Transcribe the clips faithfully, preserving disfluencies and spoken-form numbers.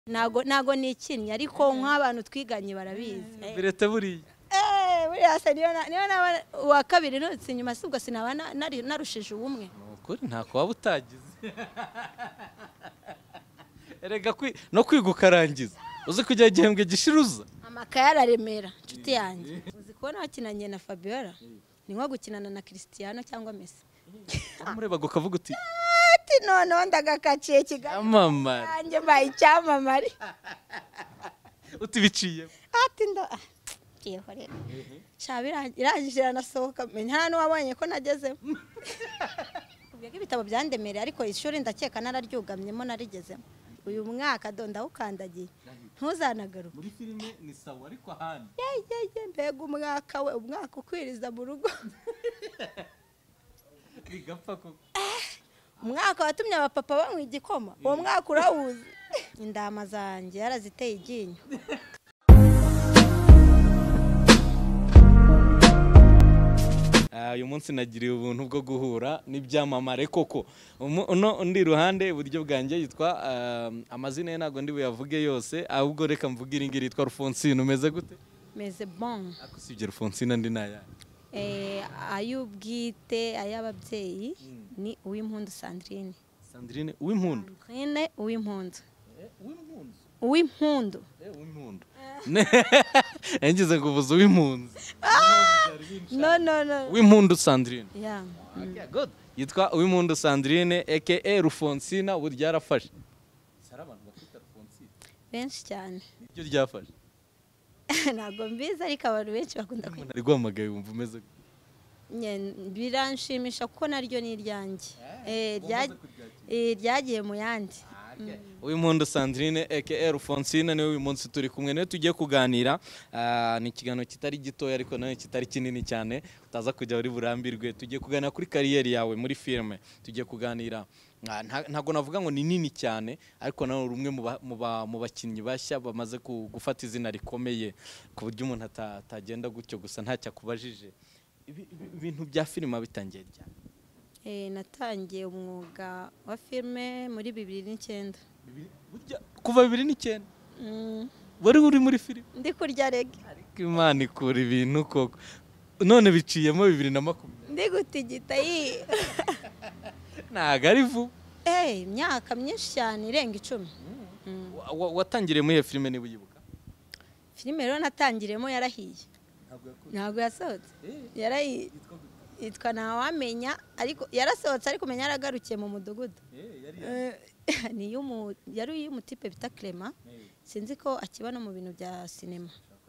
nago nago nikinnye ariko nk'abantu twiganye barabizi birete buriya eh buriya se niyo niyo naba wa kabiri nutse nyuma sibwo sinaba nari narushije ubumwe ukuri ntako waba utagize erega no kwiga ukarangiza uzi kujya igihembwe gishiruza amakaye araremera nshuti yanjye uzi kubona wakinanye na Fabiola ni nko gukinana na Cristiano cyangwa Messi amureba gukavuga uti ati none ndagakaciye kigali mama yanjye bayi cyamamare uti biciye ati ndo kiyeho rero shabira irangije nasohoka menya hano wabonye ko nagezemo ubwo ibitabo byandemereye ariko ishuri ndakeka nararyugamyemo narigezemo uyu mwaka donda ukandagiye ntuzanagaruka muri filime ni sawa ariko ahandi yeye mbega umwaka we umwaka ukwiriza mu rugo bigapfa ko umwaka watumye abapapa banywa igikoma uwo mwaka urawuzi indama zanjye yaraziteye iginyo uyu munsi nagiriye ubuntu bwo guhura n'ibyamamare koko uno undi ruhande iburyo bwanjye yitwa amazina ye ntago ndi buyavuge yose ahubwo reka mvuge iri ngiri yitwa Rufonsine umeze gute meze bon akusibye Rufonsine ndi naya eh ayubwite ayababyeyi ni uw'impundu Sandrine Sandrine uw'impundu Sandrine uw'impundu uw'impundu uw'impundu eh uw'impundu engize kuvuza uw'impundu no no no uw'impundu Sandrine yeah okay good yitwa uw'impundu Sandrine aka Rufonsine ubu ryarafashe sara abantu bakita Rufonsine benshi cyane ibyo ryafashe nago mbiza ariko abantu benshi bakunda ko nari gwamagaye wumva umeze biranshimisha kuko naryo ni iryanjye eh ryagiye mu yandi uw'impundu Sandrine aka Rufonsine niwe uyu munsi turi kumwe niwe tugiye kuganira ni ikiganiro kitari gitoya ariko nawe kitari kinini cyane utaza kujya uri burambirwe tugiye kuganira kuri kariyeri yawe muri filme tugiye kuganira ntago navuga ngo ni nini cyane ariko nawe rumwe mu bakinnyi bashya bamaze gufata izina rikomeye ku buryo umuntu atagenda gutyo gusa ntacyo akubajije ibintu bya filime bitangiye cyane eh natangiye umwuga wa filme muri bibiri n'icyenda kuva bibiri n'icyenda wari uri muri filime ndi kurya rege ariko Imana ikura ibintu koko none biciyemo bibiri na makumyabiri ndi gutigita yi ntago ari vuba eh imyaka myinshi cyane irenga icumi watangiriye muri iyo filime niba uyibuka filime rero natangiremo yarahiye ntabwo yasohotse yarahiye yitwa Ntawamenya ariko yarasohotse ariko menya yaragarukiye mu mudugudu ni yumu yari y'umutipe bita Clement sinzi ko akiba no mu bintu bya cinema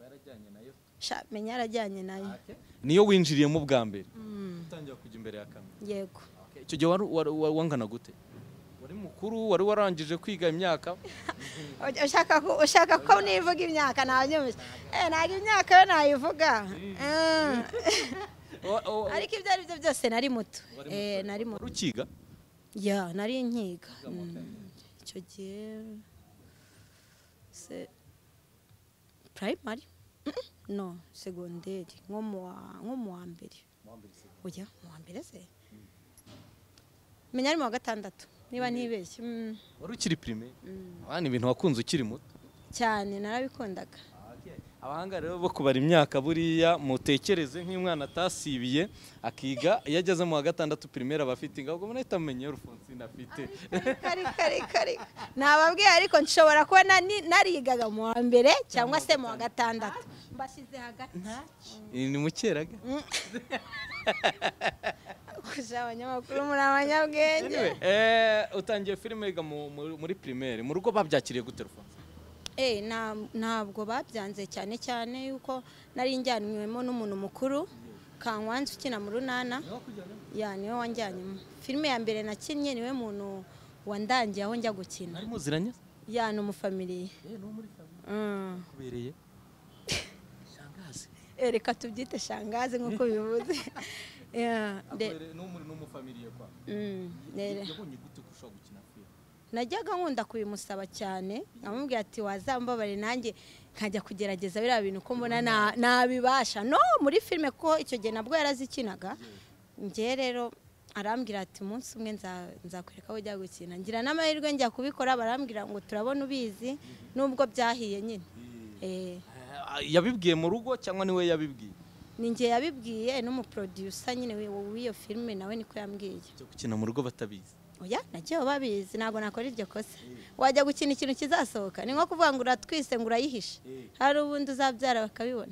sha menya yarajyanye nayo niyo winjiriyemo bwa mbere utangiye kujya imbere ya kamera yego icyo gihe wangana gute wari mukuru wari warangije kwiga imyaka ushaka ko ushaka ko nivuga imyaka nanyumije eh ntago imyaka yo nayivuga ariko ibyo ari byo byose nari muto eh nari muto ukiga ya nari nkiga icyo gihe se primary no secondaire nko mu nko mu wa mbere oya mu wa mbere se menya ari mu wa gatandatu niba ntibeshye wari ukiri primaire abana ibintu wakunze ukiri muto cyane narabikundaga abahanga rero bo kubara imyaka buriya mutekereze nk'umwana atasibiye akiga iyo ageze mu wa gatandatu primaire abafite ingabo ngo nahita amenye Rufonsine afite kari kari kari nababwiye ariko nshobora kuba narigaga mu wa mbere cyangwa se mu wa gatandatu mbashyize hagati ni mukeraga kuja abanyamakuru muri abanyabwenge eh utangiye filime yiga muri primaire mu rugo babyakiriye gute Rufonsine eh ntabwo babyanze cyane cyane yuko nari njyanywemo n'umuntu mukuru Kankwanzi ukina mu runana ya niwe wanjyanyemo filime ya mbere nakinnye niwe muntu wandangiye aho njya gukina ari muziranye ya no mu family eh no muri family kubereye shangazi eh reka tubyite shangazi nkuko bivuze ya no muri no mu family kwa mm yabonye gute kushaka gukina filime najyaga nkunda kubimusaba cyane nkamubwira ati wazambabare nanjye nkajya kugerageza biriya bintu ko mbona nabibasha no muri filime ko icyo gihe nabwo yarazikinaga ngiye rero arambwira ati umunsi umwe nzakwereka aho ujya gukina ngira n'amahirwe njya kubikora barambwira ngo turabona ubizi nubwo byahiye nyine. yabibwiye mu rugo cyangwa niwe yabibwiye? Ni njye yabibwiye n'umuproducer nyine w'iyo filime nawe niko yambwiye. Cyo gukina mu rugo batabizi? Oya nagiye babizi ntago nakora iryo kosa. Wajya gukina ikintu kizasohoka ni nko kuvuga ngo uratwise ngo urayihishe hari ubundi uzabyara bakabibona.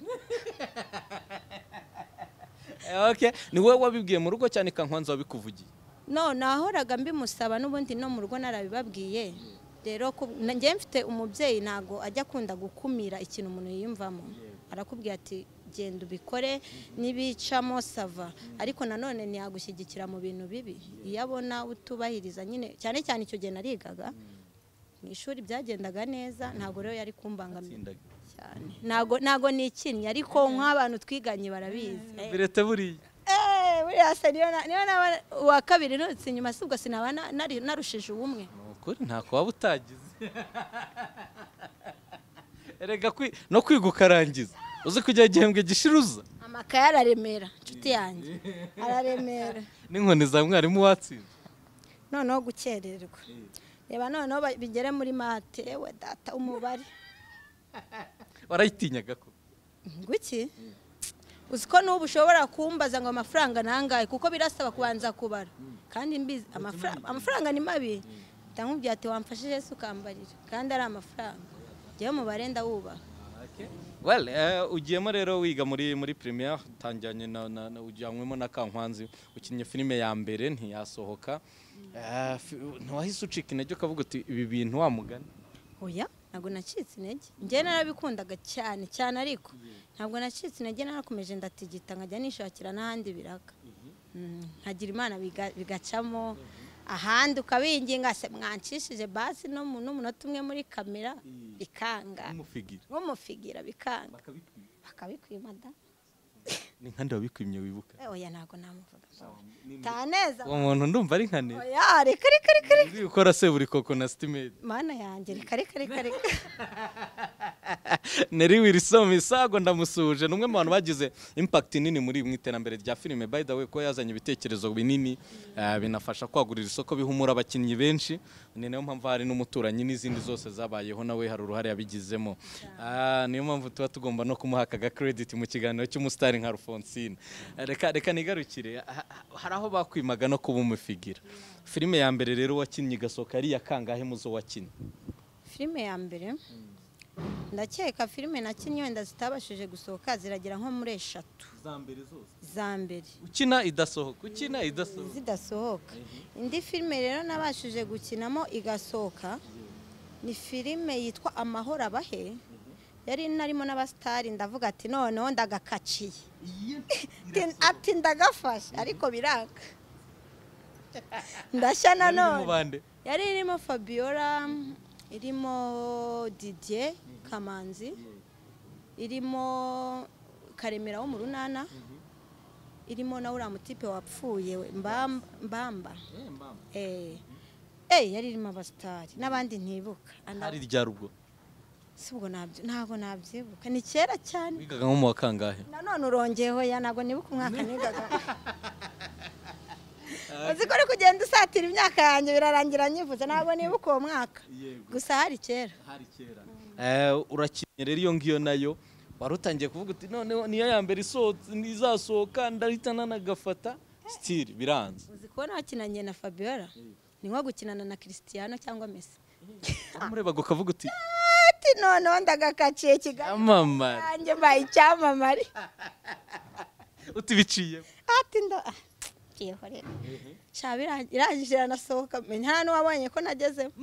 Okay, ni wowe wabibwiye mu rugo cyane Kankwanza wabikuvugiye? No, nahoraga mbimusaba n'ubundi no mu rugo narabibabwiye. Rero njye mfite umubyeyi ntago ajya akunda gukumira ikintu umuntu yiyumvamo. Arakubwira ati genda ubikore nibicamo sava, ariko nanone ntiyagushyigikira mu bintu bibi. Iyo abona utubahiriza nyine cyane cyane icyo gihe narigaga mu ishuri byagendaga neza, ntago rero yari kumbangamira cyane. Nago nago nikinnye ariko nk'abantu twiganye barabizi. Birete buriya. Eh, buriya se niyo niyo naba wa kabiri nutse inyuma subwo sinaba narushije ubumwe. Ukuri ntako waba utagize. Erega no kwiga ukarangiza. Uzi kujya igihembwe gishiruza? Amakaye araremera nshuti yanjye. Araremera. N'inkoni za mwarimu watsinze? Noneho gukererwa. Reba noneho bigere muri mate ewe data umubare. Warayitinyaga ko? Nguki? Uziko n'ubu ushobora kumbaza ngo amafaranga nangaye kuko birasaba kubanza kubara. Kandi mbizi amafaranga amafaranga ni mabi. Ndamubwiye ati wamfashije se ukambarira kandi ari amafaranga. Jewe mubare ndawuba. Well, uh, ugiyemo rero wiga muri muri premiere tanjanye na, na, na ujyanywemo na Kankwanzi ukinye filime ya mbere ntiyasohoka. Uh, ntiwahise ucika intege ukavuga uti ibi bintu wamugana? Oya, ntabwo nacitse intege. Njye narabikundaga cyane cyane ariko ntabwo nacitse intege narakomeje ndatigita nkajya nishakira n'ahandi biraka. Nkagira Imana bigacamo ahandi ukabinginga se mwancishije basi no n'umunota umwe muri kamera bikanga. Umufigira. Umufigira bikanga. Bakabikwima da. Ni nkande wabikwimye wibuka? Oya ntago namuvuga. Taneza. Uwo muntu ndumva ari nkane. Oya reka reka reka. Uri ukora se buri koko na Stimade. Mana yanjye reka reka reka reka. Neri Wilson Misago ndamusuje numwe mu bantu bagize impact nini muri mu iterambere rya filime. By the way ko yazanye ibitekerezo binini uh, binafasha kwagurira isoko bihumura abakinnyi benshi. Ni nayo mpamvu hari n'umuturanyi n'izindi zose zabayeho nawe hari uruhare yabigizemo. Ah uh, niyo mpamvu tuba tugomba no kumuha akaga credit mu kiganiro cy'umustar nka Alphonsine. Reka reka nigarukire hari aho bakwimaga no kuba umufigira. Filime ya mbere rero wakinnye gasoka ari yakangahe muzo wakinnye? Filime ya mbere ndakeka filime nakinnye wenda zitabashije gusohoka ziragira nko muri eshatu. Za mbere zose? Za mbere. Ukina idasohoka, ukina idasohoka. Zidasohoka. Indi filime rero nabashije gukinamo igasohoka ni filime yitwa Amahoro Abahe. Yari narimo n'abastari ndavuga ati noneho ndagakaciye. Ati ndagafasha ariko biraka. Ndashya nanone. Yari irimo Fabiola, irimo Didier Kamanzi, irimo Karemera wo mu Runana, irimo na uriya mutipe wapfuye Mbamba. Eh eh yari irimo abastari n'abandi ntibuka. Hari rya rugo? Subwo nabyo ntago nabyibuka ni kera cyane. Wigaga nko mu wakangahe? Nanone urongeyeho ya nago nibuka umwaka nigaga. Uziko ari kugenda usatira imyaka yanjye birarangira nyivuze ntago nibuka uwo mwaka. Gusa hari kera. Hari kera. Eh urakinye rero iyo ngiyo nayo warutangiye kuvuga uti none niyo ya mbere isohotse nizasohoka ndahita nanagafata still biranze. Uziko nakinanye na Fabiola ni nko gukinana na Cristiano cyangwa Messi. Amureba gukavuga uti ati none ndagakaciye kigali. Mama. Anje bayi cyamamare. Uti biciye. Ati ndo Yehore. Shabira irangije nasohoka nta no wabonye ko nagezemo.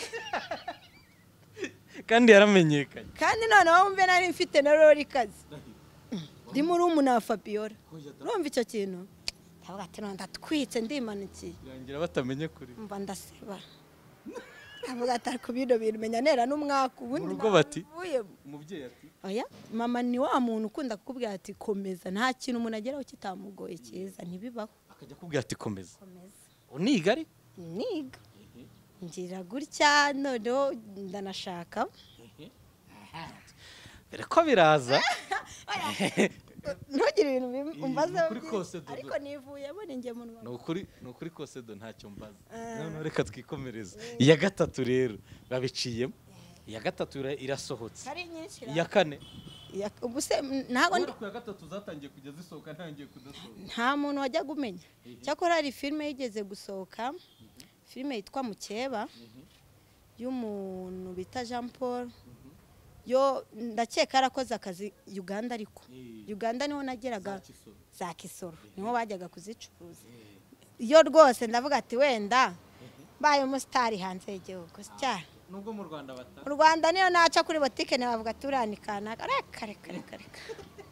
Kandi yaramenyekanye. Kandi none wumve nari mfite na rori kazi. Ndi muri umuna wa Fabiola. Urumva icyo kintu? Ndavuga ati none ndatwitse ndimanukiye. Birangira batamenye kuri. Mba ndaseba. Ndavuga ati ariko bino bintu menya nera n'umwaka ubundi. Urugo bati? Umubyeyi ati? Oya, mama ni wa muntu ukunda kukubwira ati komeza nta kintu umuntu ageraho kitamugoye cyiza ntibibaho. Akajya kubwira ati komeza. Komeza. Uniga ari? Niga. Ngira gutya noneho ndanashaka. Bere ko biraza. ntugire ibintu umbaza kuri kose dodo ariko nivuyemo ninjye munwa no kuri no kuri kose do ntacyo mbaza none reka twikomereza iya gatatu rero babiciyemo iya gatatu irasohotse ari nyinshi iya kane ubuse ntago ndi ku ya gatatu zatangiye kujya zisohoka ntangiye kudasohoka nta muntu wajya gumenya cyakora hari filime yigeze gusohoka filime yitwa Mukeba y'umuntu bita Jean Paul yo ndakeka yarakoze akazi Uganda ariko Uganda niho nageraga za Kisoro niho bajyaga kuzicuruza iyo rwose ndavuga ati wenda baye umusitari hanze y'igihugu cyane nubwo mu Rwanda bata mu Rwanda niyo naca kuri botike ne bavuga turanikana reka reka reka reka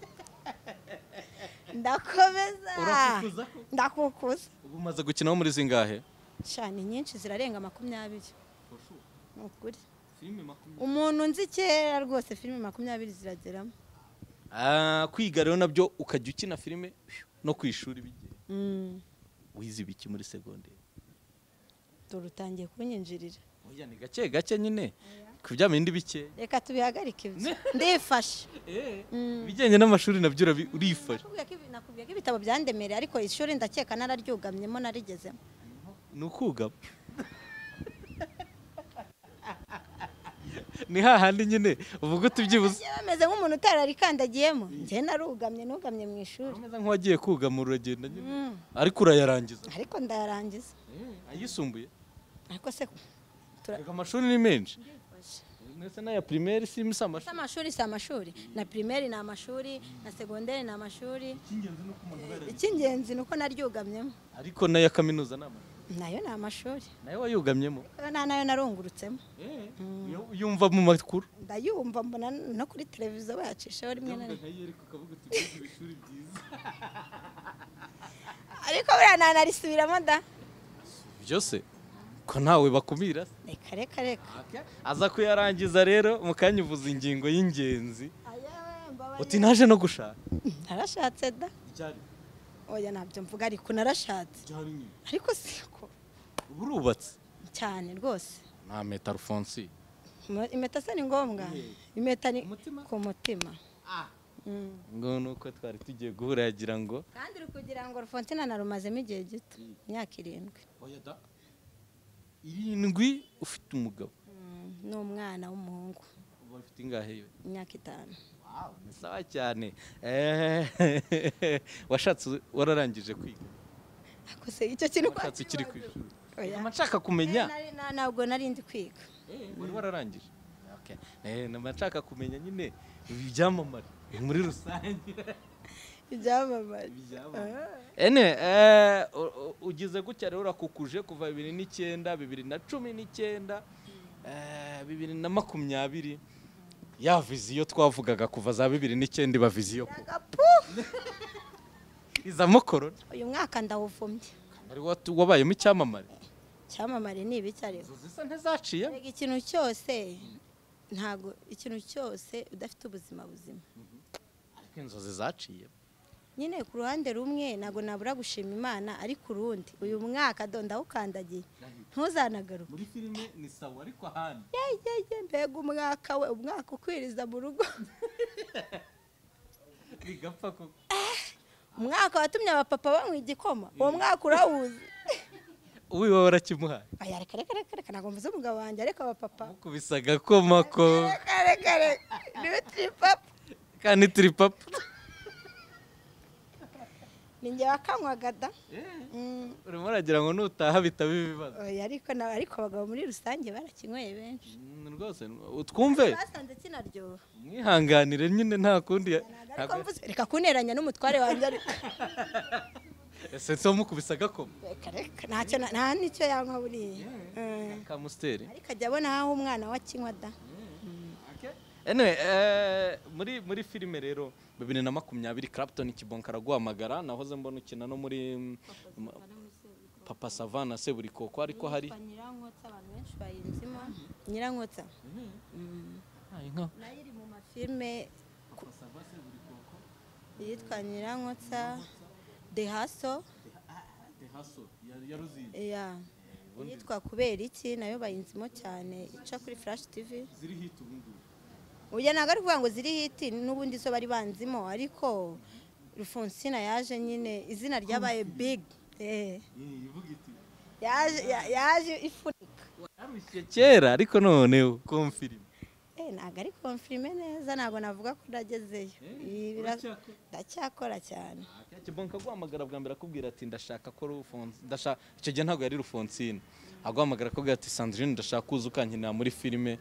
ndakomeza ndakukuza ubu maze gukina muri zingahe cyane nyinshi zirarenga makumyabiri nukuri filime makumyabiri umuntu nzi kera rwose filime makumyabiri zirageramo ah kwiga rero nabyo ukajya ukina filime no kwishuri bigiye mm wize biki muri secondaire turutangiye kunyinjirira oya ni gake gake nyine kubya bindi bike reka tubihagarike ibyo ndifashe eh bijyanye n'amashuri nabyo urifashe nakubwiye ko ibitabo byandemereye ariko ishuri ndakeka nararyugamyemo narigezemo nukugaba ni hahandi nyine uvuga utubyibuze bameze nk'umuntu utararikandagiyemo njye narugamye nugamye mu ishuri ameze nk'uwagiye kugama uragenda nyine ariko urayarangiza ariko ndayarangiza ayisumbuye ariko se turega amashuri ni menshi ndetse na ya primaire si amashuri amashuri si amashuri na primaire ni amashuri na secondaire ni amashuri icy'ingenzi nuko umuntu yaragiye icy'ingenzi nuko naryugamyemo ariko na ya kaminuza nama nayo ni amashuri nayo wayugamyemo na nayo narungurutsemo yumva mu makuru ndayumva mbona no kuri televiziyo bayacishaho rimwe na rimwe ariko buriya nanarisubiramo da byose ko ntawe bakumira reka reka reka aza kuyarangiza rero mukanyuvuza ingingo y'ingenzi uti naje no gushaka narashatse da oya nabyo mvuga ariko narashatse ariko siko urubatse cyane rwose nta meta Alphonse impeta se ni ngombwa impeta ni ku mutima ngo nuko twari tugiye guhura yagira ngo kandi uri kugira ngo Alphonse narumazemo igihe gito imyaka irindwi oya da irindwi ufite umugabo n'umwana w'umuhungu uba ufite ingahe yo imyaka itanu ni sawa cyane washatse wararangije kwiga ako se icyo kintu washatse ukiri ku ishuri nshaka kumenya ntabwo nari ndi kwiga wari wararangije nshaka kumenya nyine ibyamamare muri rusange ibyamamare ene ugize gutya rero urakukuje kuva bibiri n'icyenda bibiri na cumi n'icyenda bibiri na makumyabiri ya viziyo twavugaga kuva za bibiri n'icyenda iba viziyo izamo korona uyu mwaka ndawuvumye wabayemo icyamamare icyamamare ni ibiki ariko zisa ntizaciye ikintu cyose ntago ikintu cyose udafite ubuzima buzima ariko inzozi zaciye nyine ku ruhande rumwe ntago nabura gushima Imana ariko urundi uyu mwaka donda ukandagiye ntuzanagaruke muri filime ni sawa ariko ahandi yeye mbega umwaka we umwaka ukwiriza mu rugo bigapfa koko umwaka watumye abapapa banywa igikoma uwo mwaka urawuzi uwi wowe warakimuhaye aya reka reka reka reka ntabwo mvuze umugabo wanjye ariko abapapa mukubise agakoma ko reka reka reka ni tripapa kandi tripapa ninjye wakanywaga da urimo uragira ngo nutaha bitaba ibibazo oya ariko ariko abagabo muri rusange barakinyweye benshi rwose twumve basanze kinaryoha mwihanganire nyine nta kundi reka kuneranya n'umutware wanjye ariko ese so mukubise agakoma reka reka ntacyo nta nicyo yanywa buriya ka musteri ariko ajya abona aho umwana wakinywa da anyway muri muri filime rero bibiri na makumyabiri Clapton Kibonka araguhamagara nahoze mbona ukina no muri Papa Savana Seburikoko ariko hari Nyirankotsa abantu benshi bayinzimo Nyirankotsa nayo iri mu mafilme yitwa Nyirankotsa The Hustle The Hustle ya Ruzizi ya yitwa kubera iki nayo bayinzimo cyane ica kuri Flash T V ziri hit ubundi uya ntabwo ari kuvuga ngo ziri hiti n'ubundi zo bari banzimo ariko Rufonsina yaje nyine izina ryabaye big eh yaje yaje ifunika warushye kera ariko none confirm eh ntabwo ari confirme neza ntabwo navuga ko ndagezeyo ndacyakora cyane kibonka guhamagara bwa mbere akubwira ati ndashaka ko Rufonsina ndashaka icyo gihe ntabwo yari Rufonsina aguhamagara akubwira ati Sandrine ndashaka kuza ukankinira muri filime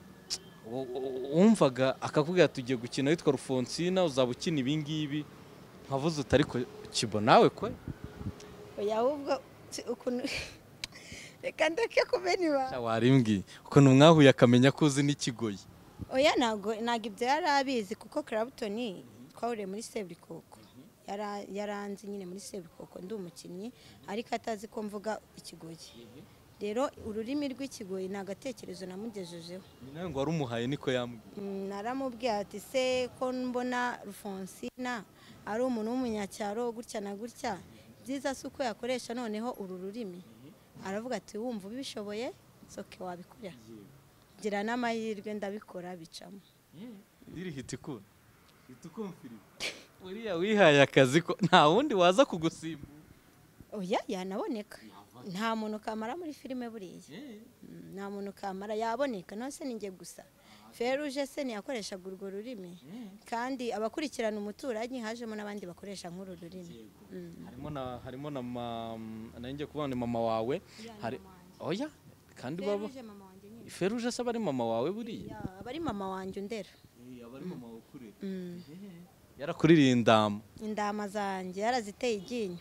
wumvaga akakubwira ati ugiye gukina witwa Rufonsina uzaba ukina ibi ngibi nkavuze utari ko kibo nawe ko oya ahubwo ukuntu reka ndeke kumenya cya warimbwi ukuntu mwahuye akamenya ko uzi n'ikigoyi oya ntago ntago ibyo yari abizi kuko Clapton twahuriye muri Seburikoko yaranze nyine muri Seburikoko ndi umukinnyi ariko atazi ko mvuga ikigoyi rero ururimi rw'ikigoyi ni agatekerezo namugejejeho nawe ngo wari umuhaye niko yambwiye naramubwiye ati se ko mbona Rufonsina ari umuntu w'umunyacyaro gutya na gutya byiza si uko yakoresha noneho uru rurimi aravuga ati wumva ubishoboye soke wabikora gira n'amahirwe ndabikora bicamo iri hiti ko hiti kumfiri uriya wihaye akazi ko nta wundi waza kugusimba oya yanaboneka nta muntu kamara muri filime buriya nta muntu kamara yaboneka none se ninjye gusa Feruje se niyakoreshaga urwo rurimi kandi abakurikirana umuturanyi hajemo n'abandi bakoresha nk'uru rurimi harimo na harimo na nanjye kubana mama wawe hari oya kandi baba Feruje se bari mama wawe buriya abari mama wanjye ndera abari mama wawe kure yarakuririye indama indama zanjye yaraziteye iryinyo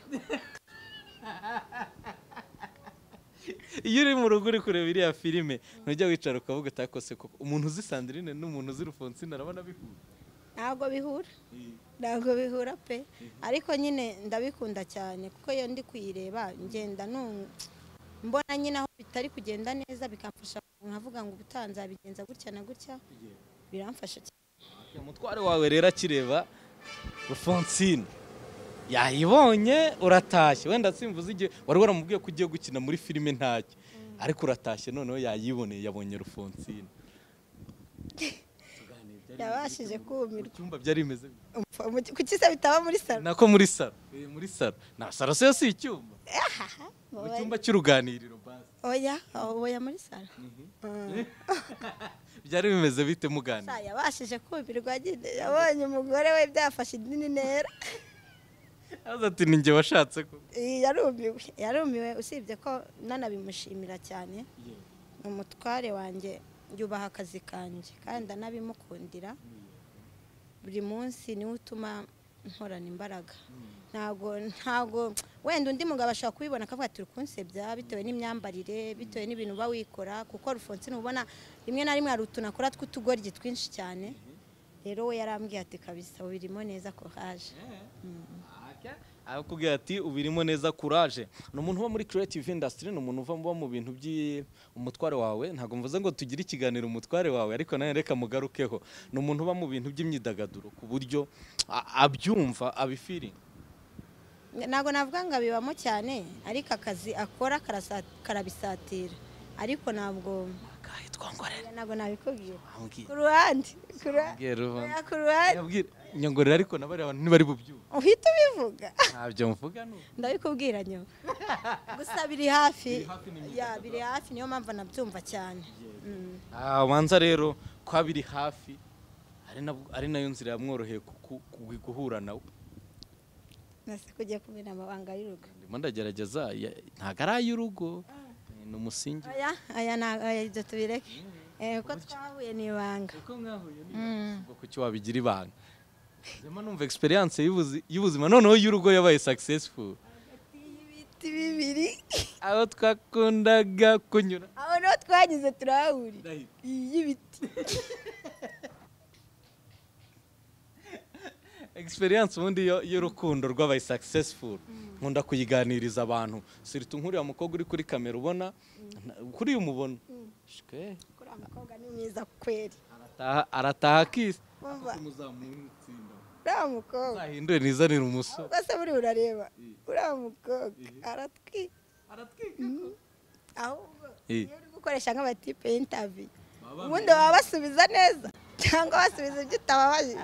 iyo uri mu rugo uri kureba iriya filime ntujya wicara ukavuga utakose koko umuntu uzi Sandrine n'umuntu uzi Rufonsina arabona bihura ntabwo bihura ntabwo bihura pe ariko nyine ndabikunda cyane kuko iyo ndi kuyireba ngenda mbona nyine aho bitari kugenda neza bikamfasha nkavuga ngo ubutanza bigenza gutya na gutya biramfasha cyane umutware wawe rero akireba Rufonsina yayibonye uratashye wenda simvuze igihe wari waramubwiye ko ugiye gukina muri filime ntacyo ariko uratashye noneho yayiboneye yabonye Rufonsina yabashije kumirwa icyumba byari bimeze kuki se bitaba muri salo nako muri salo muri salo na salo se si icyumba mu cyumba cy'uruganiriro basi oya oya muri salo byari bimeze bite muganira yabashije kumirwa yabonye umugore we byafashe idini nera aza ati ni njye washatse ko yarumiwe yarumiwe usibye ko nanabimushimira cyane umutware wanjye yubaha akazi kanjye kandi anabimukundira buri munsi niwe utuma nkorana imbaraga ntago ntago wenda undi mugabo ashobora kubibona akavuga ati rukunsebya bitewe n'imyambarire bitewe n'ibintu uba wikora kuko Rufonsina ubona rimwe na rimwe hari utuntu akora tw'utugoryi twinshi cyane rero we yarambwiye ati kabisa ubirimo neza courage akubwira ati ubirimo neza courage ni umuntu uba muri creative industry ni umuntu uva mu bintu by'umutware wawe ntabwo mvuze ngo tugire ikiganiro umutware wawe ariko nawe reka mugarukeho ni umuntu uba mu bintu by'imyidagaduro ku buryo abyumva abifiringa ntabwo navuga ngo abibamo cyane ariko akazi akora karabisatira ariko ntabwo ntabwo nabikubwira ku ruhande ku ruhande nyongorera ariko nabari abantu ntibari bubyumva uhita ubivuga ntabyo mvuga nuko ndabikubwira nyuma gusa biri hafi ya biri hafi niyo mpamvu nabyumva cyane abanza rero kwa biri hafi ari nayo nzira yamworoheye guhura nawe nase kujya kumena amabanga y'urugo ndimo ndagerageza ntago ari ay'urugo ni umusingi aya aya ntago ibyo tubireke uko twahuye ni ibanga uko mwahuye ni ibanga kuki wabigira ibanga zema numva experience y'ubuzima noneho y'urugo yabaye successful ibiti bibiri aho twakundaga kunyura aho no twanyuze turahurira y'ibiti experience ubundi y'urukundo rw'abaye successful nkunda kuyiganiriza abantu siritu nkuriya mukobwa uri kuri kamera ubona kuri umubona shwe kuri amukobwa ni mwiza kweri arataha arataha kisi muzamutsinda uriya mukobwa zahindure nizanira umusore ubwo se buri urareba uriya mukobwa aratwika aratwika ahubwo iyo uri gukoresha nk'abatipe y'intavi ubundi baba basubiza neza cyangwa basubiza ibyo utababajije.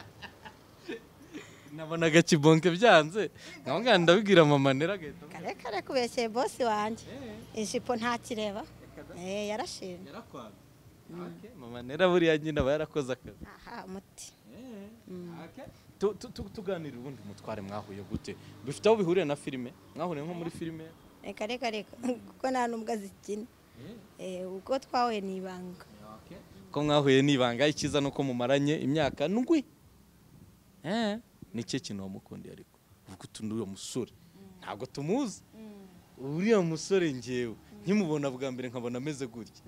nabonaga kibonke byanze ngaho nganda ndabibwira mama nera agahita kare kare kubeshye bosi wanjye ijipo ntakireba eh yarashimye yarakwaga okay mama nera buriya nyine aba yarakoze akazi aha umuti eh okay tu tu tuganira ubundi mutware mwahuye gute bifite aho bihuriye na filime mwahuye nko muri filime reka reka reka kuko nta nubwo azikina eh uko twahuye nibanga okay ko mwahuye nibanga ikiza nuko mumaranye imyaka ndwi eh nike kintu wamukundiye ariko uvuga utundu uyo musore ntabwo tumuzi uriya musore ngewe nkimubona bwa mbere nkabona ameze gutya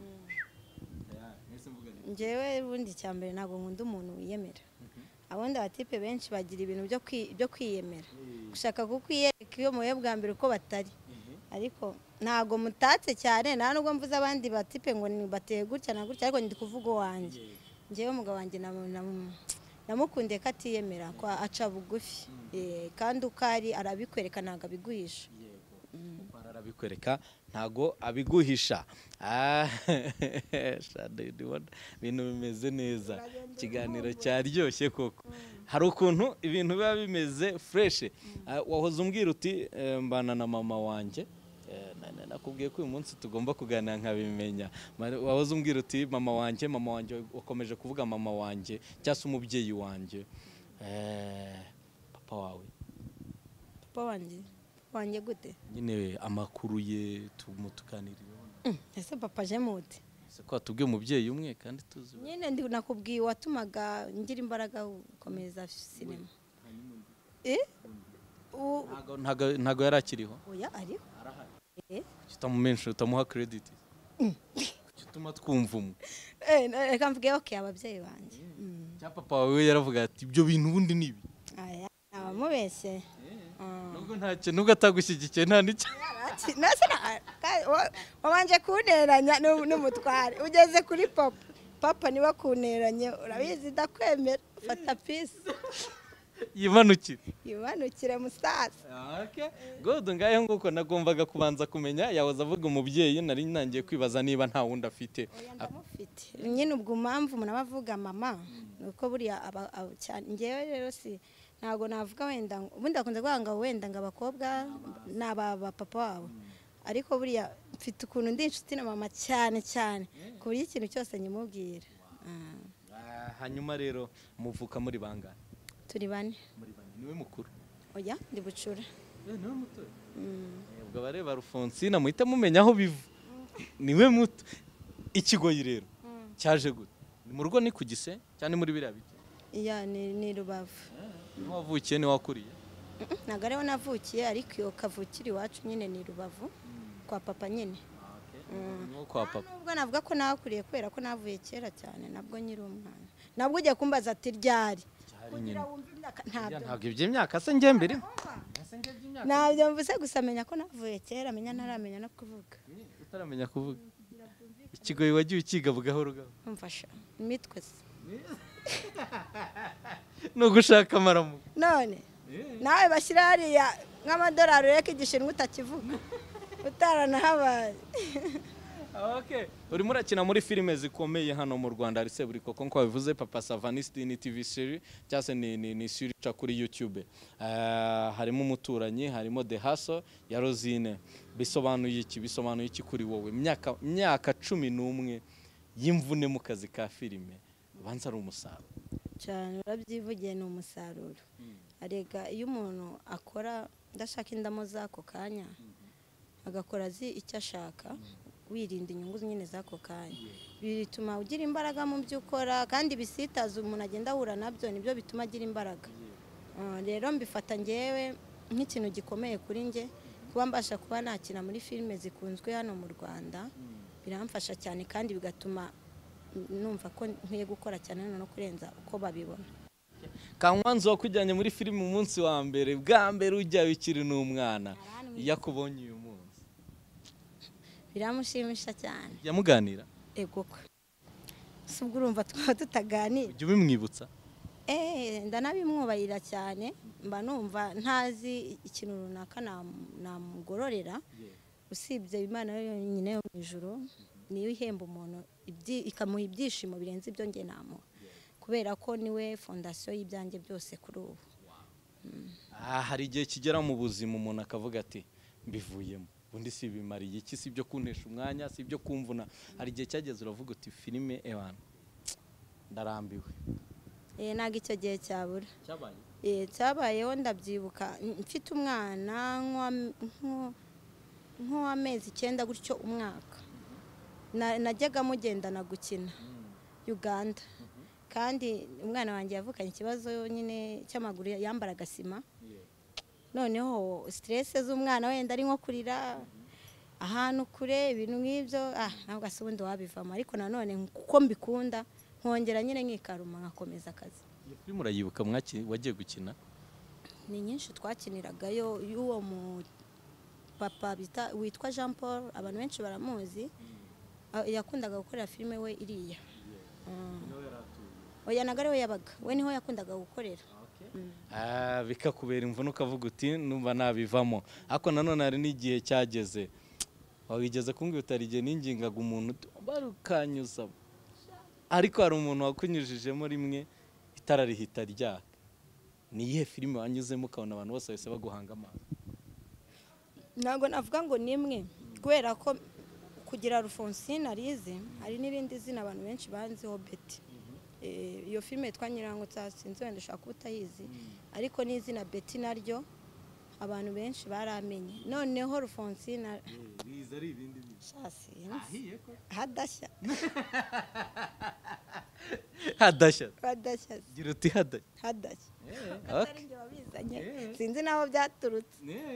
ngewe bundi cyambere ntabwo nkunda umuntu wiyemera abundi abatipe benshi bagira ibintu byo byo kwiyemera gushaka kukwiyereka iyo muye bwa mbere uko batari ariko ntabwo mutatse cyane nta nubwo mvuze abandi batipe ngo ni bateye gutya na gutya ariko ndi kuvuga uwanjye ngewe umugabo wanjye namukundiye ko atiyemera ko aca bugufi kandi uko ari arabikwereka ntabwo abiguhisha arabikwereka ntago abiguhisha ibintu bimeze neza ikiganiro cyaryoshye koko hari ukuntu ibintu biba bimeze fureshe wahoze umbwira uti mbana na mama wanjye nakubwiye ko uyu munsi tugomba kuganira nkabimenya wahoze umbwira uti mama wanjye mama wanjye ukomeje kuvuga mama wanjye cyangwa se umubyeyi wanjye papa wawe papa wanjye wanjye gute nyine amakuru ye tumutukaniriyeho ese papa je muti ese ko atubwiye umubyeyi umwe kandi tuzi nyine ndi nakubwiye watumaga ngira imbaraga ukomeza sinema eh ntago ntago yarakiriho oya ariho eh utamumenshi utamuha credit kituma twumva umwe eh reka mvuge okay ababyeyi banje cya papa wawe yaravuga ati ibyo bintu ubundi nibi aya abamubeshye nubwo ntacyo nubwo atagushyigikiye nta n'icyo wabanje kuneranya n'umutware ugeze kuri papa papa niwe kuneranye urabizi ndakwemera fata pisi yimanukire yimanukire musaza okay good ngaye nguko nagombaga kubanza kumenya yahoze avuga umubyeyi nari nangiye kwibaza niba nta wundi afite ndamufite nyine ubwo mpamvu umuntu abavuga mama nuko buriya cyane ngewe rero si ntago navuga wenda ubundi akunze kwanga wenda ngo abakobwa n'aba papa wabo ariko buriya mfite ukuntu ndi inshuti na mama cyane cyane ku buryo ikintu cyose nyimubwira hanyuma rero muvuka muri bangana turi bane muri bane niwe mukuru oya ndi bucura eh niwe muto ubwo bareba Rufonsina muhita mumenya aho bivu niwe muto ikigoyi rero cyaje gute ni mu rugo ni ku gise cyane muri biriya bike iya ni ni Rubavu wavukiye ni wakuriye ntago ariho navukiye ariko iyo kavukira iwacu nyine ni Rubavu kwa papa nyine no kwa papa nubwo navuga ko nakuriye kubera ko navuye kera cyane nabwo nyiri umwana nabwo ujya kumbaza ati ryari kugira wumve imyaka ntabwo iby'imyaka se nge mbere ntabyo mvuze gusa menya ko navuye kera menya ntaramenya no kuvuga utaramenya kuvuga ikigoyi wagiye ukiga gahoro gahoro umfasha imitwe se no gushaka amaramu none nawe bashyira hariya nk'amadolari reka igishinwa utakivuga utaranahabaye okay urimo urakina muri filime zikomeye hano mu Rwanda ari se buri koko nko bivuze Papa Savanisti ni T V series cyase ni ni, ni series cha kuri YouTube uh, harimo umuturanyi harimo The Hustle ya Rosine bisobanuye iki bisobanuye iki kuri wowe myaka myaka cumi n'umwe y'imvune mu kazi ka filime banza ari umusaruro cyane urabyivugiye ni umusaruro arega iyo umuntu akora ndashaka indamo zako kanya agakora azi icyo ashaka wirinda inyungu nyine zako kanya bituma ugira imbaraga mu byo ukora kandi bisitaza umuntu agenda ahura nabyo nibyo bituma agira imbaraga rero mbifata ngewe nk'ikintu gikomeye kuri nge kuba mbasha kuba nakina muri filime zikunzwe hano mu Rwanda biramfasha cyane kandi bigatuma numva ko nkwiye gukora cyane no kurenza uko babibona Kankwanzi wakujyanye muri filime umunsi wa mbere bwa mbere ujya bikiri n'umwana yakubonye uyu munsi biramushimisha cyane yamuganira ego ko subwo urumva twaba tutaganira ujye ubimwibutsa eh ndanabimwubarira cyane mba numva ntazi ikintu runaka namugororera usibye Imana yonyine yo mu ijuru niyo ihemba umuntu ikamuha ibyishimo birenze ibyo nge namuha kubera ko niwe fondasiyo y'ibyanjye byose kuri ubu. Ah, hari igihe kigera mu buzima umuntu akavuga ati mbivuyemo ubundi si bimariye iki, si ibyo kuntesha umwanya, si ibyo kumvuna. Hari igihe cyageze uravuga uti filime ewana ndarambiwe. Eh, ntabwo icyo gihe cyabura. Cyabaye? Eh, cyabayeho ndabyibuka mfite umwana nk'uw'amezi icyenda gutyo umwaka. Najyaga mugendana gukina Uganda, kandi umwana wanjye yavukanye ikibazo nyine cy'amaguru, yambaraga sima. Noneho stress z'umwana wenda ari nko kurira ahantu kure ibintu nk'ibyo, ah ntabwo asubundi wabivamo, ariko nanone kuko mbikunda nkongera nyine nkikaruma nkakomeza akazi. Iyo filime urayibuka mwaki wagiye gukina? Ni nyinshi twakiniragayo, y'uwo mu papa bita witwa Jean Paul, abantu benshi baramuzi. Yakundaga gukorera filime we iriya. Oya nagare we yabaga, we niho yakundaga gukorera. Ah, bikakubera imvune ukavuga uti numva nabivamo. Ariko nanone hari n'igihe cyageze wigeze kumbwira utari igihe ningingaga umuntu barukanyuza, ariko hari umuntu wakunyujijemo rimwe itara rihita ryaka. Ni iyihe filime wanyuzemo ukabona abantu bose bahise baguhanga amaso? Ntabwo navuga ngo ni imwe, kubera ko kugira Alphonsine arize hari n'irindi zina abantu benshi banziho Betty. Iyo filime yitwa Nyirango Tsinze, wenda ushaka utayizi, ariko n'izina Betty naryo abantu benshi baramenye. Noneho Alphonsine biza ari ibindi shasi hadashya hadashya hadashya gira uti hadashya hadashya atari nge wabizanye, sinzi naho byaturutse.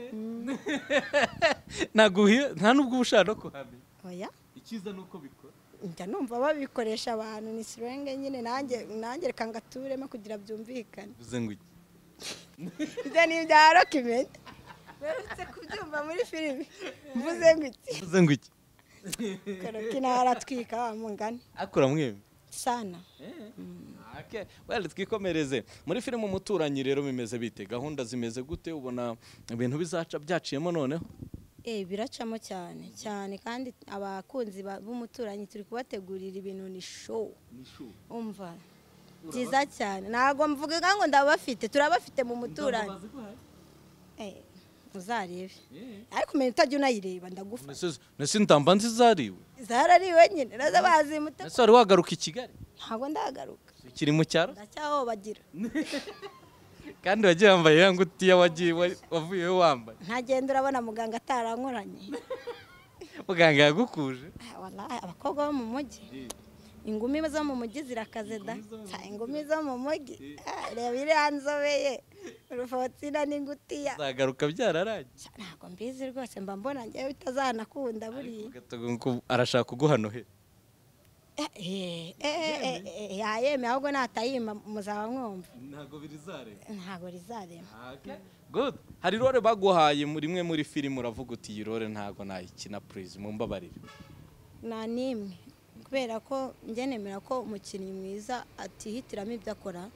Naguhiye nta nubwo ubushaka no kuhamenya. Oya, ikiza nuko bikora njya numva babikoresha abantu, ni sirenge nyine, nanjye nanjye reka ngaturemo kugira byumvikane. Uvuze ngo iki? Ibyo ni ibya Rockman berutse kubyumva muri filime. Mvuze ngo iki? Uvuze ngo iki? Karokina aratwika wa mungani akora mwemwe sana. Okay, well twikomereze muri filime umuturanyi. Rero bimeze bite, gahunda zimeze gute, ubona ibintu bizaca byaciyemo noneho? Eh, biracamo cyane cyane, kandi abakunzi b'umuturanyi turi kubategurira ibintu ni show. Ni show Umva byiza cyane, ntago mvuga ngo ndabafite, turabafite mu muturanyi. Eh, uzarebe ariko umenye utajya unayireba ndagufa. Nese ndamba nzizariwe zarariwe nyine naza bazi mute. Nese wari wagaruka i Kigali? Ntago ndagaruka, kiri mu cyaro ndacyaho bagira. Kandi wagiye wambaye ya ngutiya wagiye wavuyeyo wambaye. Ntagenda urabona muganga atarankoranye. Muganga yagukuje? Wallahi abakobwa bo mu mujyi, ingumi zo mu mujyi zirakaze da. Ingumi zo mu mujyi reba iriya nzobeye Alphonsine n'ingutiya. Zagaruka byararaye? Ntabwo mbizi rwose, mba mbona ngewe bitazanakunda buriya. Arashaka kuguhano he? Eh eh eh yayeme, ahubwo natayima muzaba mwumva. Ntago birizare? Ntago rizare. Okay, good. Hari role baguhaye muri imwe muri filime uravuga uti iyi role ntago nayikina, please mumbabarire? Na nimwe, kubera ko njye nemera ko umukinnyi mwiza atihitiramo ibyo akora.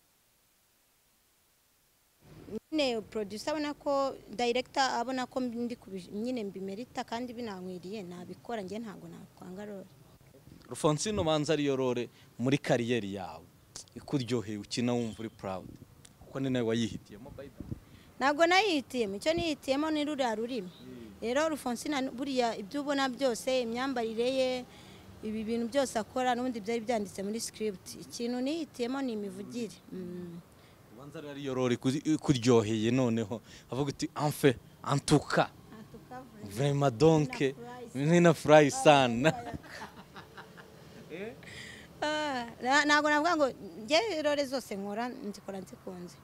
Nyine producer abona ko, director abona ko ndi nyine mbimerita kandi binankwiriye nabikora, njye ntago nakwanga role. Alphonsine ubanza ariyo role muri kariyeri yawe ikuryoheye ukina wumva uri proud, kuko ni nawe wayihitiyemo? By the way ntago nayihitiyemo, icyo nihitiyemo ni ruriya rurimi. Rero Alphonsine buriya ibyo ubona byose, imyambarire ye, ibi bintu byose akora n'ubundi byari byanditse muri script. Ikintu nihitiyemo ni imivugire. Ubanza ariyo role ikuryoheye noneho avuga uti enfin en tout cas vraiment donc nina fry sana. Ntago navuga ngo njye role zose nkora nzikora nzikunze.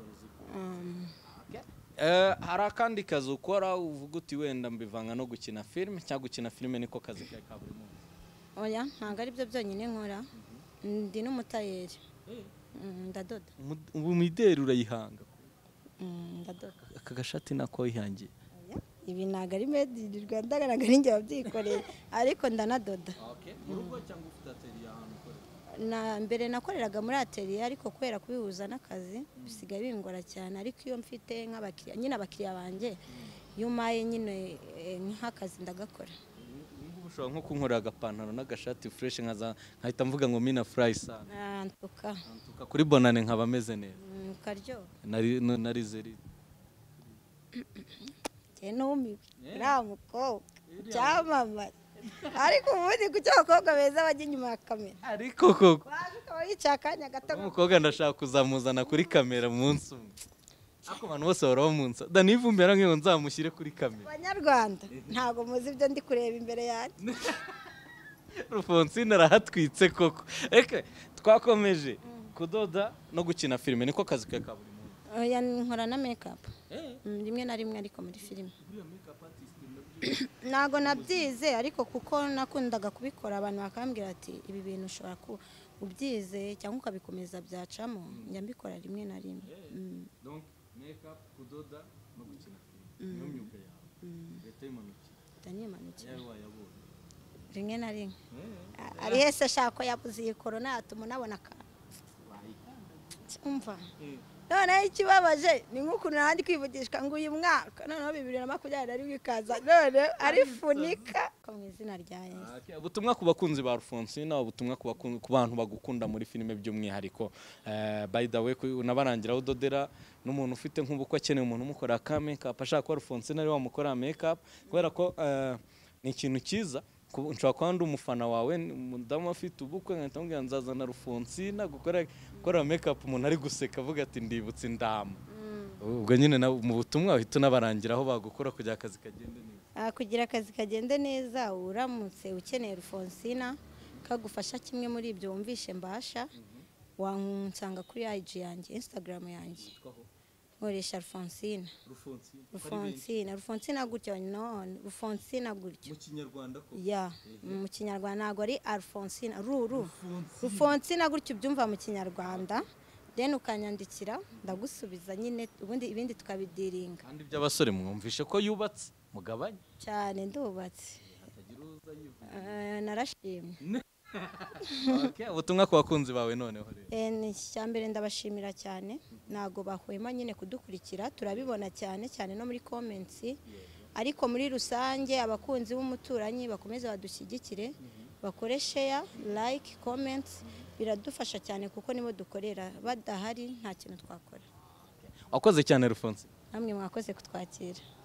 Hari akandi kazi ukora uvuga uti wenda mbivanga no gukina filime, cyangwa gukina filime niko kazi kawe ka buri munsi? Oya, ntago ari byo byonyine nkora, ndi n'umutayeri. Ndadoda. Umideri urayihanga? Ndadoda. Aka gashati nako yihangiye? Ibi ntago ari made in Rwanda, ntago ari njye wabyikoreye, ariko ndanadoda. Okay, mu rugo cyangwa ufite atelier ahantu ukora? Na mbere nakoreraga muri atelier, ariko kubera kubihuza n'akazi bisigaye bingora cyane. Ariko iyo mfite nk'abakiriya, nyine abakiriya banjye, iyo umaye nyine nk'akazi ndagakora. Ubu mushobora nko kunkorera agapantaro n'agashati fresh nkaza nkahita mvuga ngo mina fry sana ntuka ntuka kuri bonane nkaba ameze neza karyo nari nari zeri cyane numiwe uriya mukobwa cyamamaye ariko ubundi ku cy'abakobwa beza bajya inyuma ya kamera ariko koko waje ukaba yicaye akanya gato umukobwa ndashaka kuzamuzana kuri kamera umunsi umwe ako abantu bose bahora bamunsa Dani Vumbera nk'iyo nzamushyire kuri kamera abanyarwanda ntabwo muzi ibyo ndi kureba imbere yanjye Rufonsine arahatwitse koko reka twakomeje kudoda no gukina filime niko kazi ke ka buri munsi oya nkora na makeup rimwe na rimwe ariko muri filime ntago nabyize ariko kuko nakundaga kubikora abantu bakambwira ati ibi bintu ushobora ku ubyize cyangwa ukabikomeza byacamo njya mbikora rimwe na rimwe donc makeup kudoda no gukina filime niyo myuga yawe leta y'imanuki ndanimanuki yawe wayabonye rimwe na rimwe ari hese ashaka ko yabuze iyi corona yatuma unabona ka umva noneho ikibabaje ni nk'ukuntu nahandi kwivugishwa ngo uyu mwaka noneho bibiri na makumyabiri na rimwe ikaza none arifunika mu izina rya Yesu. Ubutumwa ku bakunzi ba Rufonsine, ubutumwa ku bantu bagukunda muri filime by'umwihariko. By the way unabarangira udodera n'umuntu ufite nk'ubukwe akeneye umuntu umukora ka makeup ashaka ko Rufonsine ari wamukora makeup kubera ko ni ikintu cyiza. Nshobora kuba ndi umufana wawe umudamu afite ubukwe nkahita mubwira nzazana Rufonsine gukora gukora makeup umuntu ari guseka avuga ati ndibutse indama. Ubwo nyine mu butumwa uhita unabarangira aho bagukora kugira akazi kagende neza. Kugira akazi kagende neza uramutse ukeneye Rufonsine kagufasha kimwe muri ibyo wumvishe mbasha wansanga kuri I G yanjye Instagram yanjye. Nkoresha Rufonsine. Rufonsine. Rufonsine gutyo none. Rufonsine gutyo. Mu Kinyarwanda ko? Ya, mu Kinyarwanda ntago ari Alfonsine, ruru. Rufonsine gutyo byumva mu Kinyarwanda. Then ukanyandikira ndagusubiza nyine ubundi ibindi tukabidiringa. Kandi by'abasore mwumvishe ko yubatse mugabanye? Cyane ndubatse. Hatagira uza yivuga. Narashimye. Okay, ubutumwa ku bakunzi bawe noneho rero. Eh ni cyambere ndabashimira cyane. Nago bahwema nyine kudukurikira turabibona cyane cyane no muri comments. Ariko muri rusange abakunzi b'umuturanyi bakomeza badushyigikire bakore share, like, comments biradufasha cyane kuko nibo dukorera badahari nta kintu twakora. Wakoze cyane Rufonsine. Namwe mwakoze kutwakira.